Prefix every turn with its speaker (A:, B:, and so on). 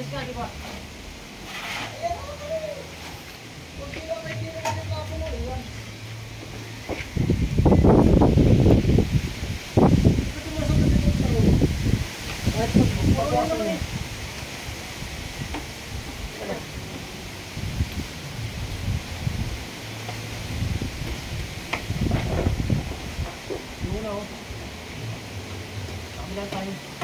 A: Ayos ka, di ba? Kunti lang may tira ng kapo mo, iwan. Ito masakit ito sa ulo. Kahit pagpapasok mo. Muna, oh. Kabilang tayo.